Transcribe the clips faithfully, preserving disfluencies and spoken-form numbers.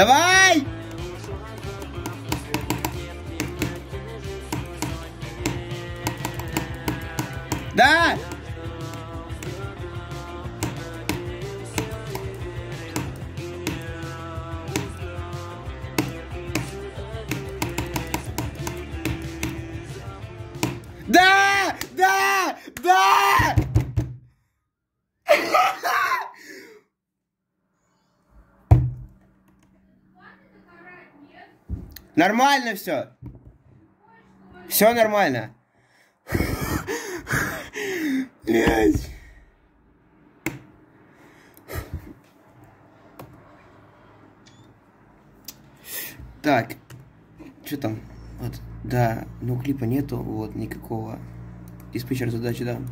Давай! Да! Да! Да! Да! Нормально все. Все нормально. Блять. Так. Что там? Вот. Да, ну клипа нету, вот, никакого. Диспетчер задачи, да.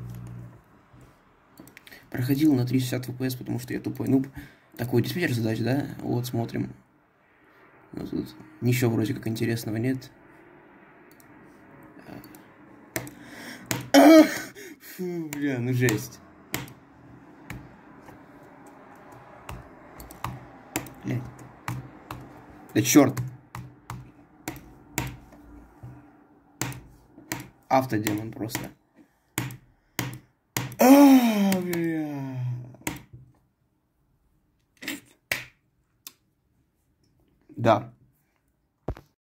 Проходил на триста шестьдесят эф пи эс, потому что я тупой нуб. Такой диспетчер задач, да? Вот, смотрим. Ну, тут ничего вроде как интересного нет. Фу, бля, ну жесть. Блядь. Да черт. Автодемон просто. А, бля. Да.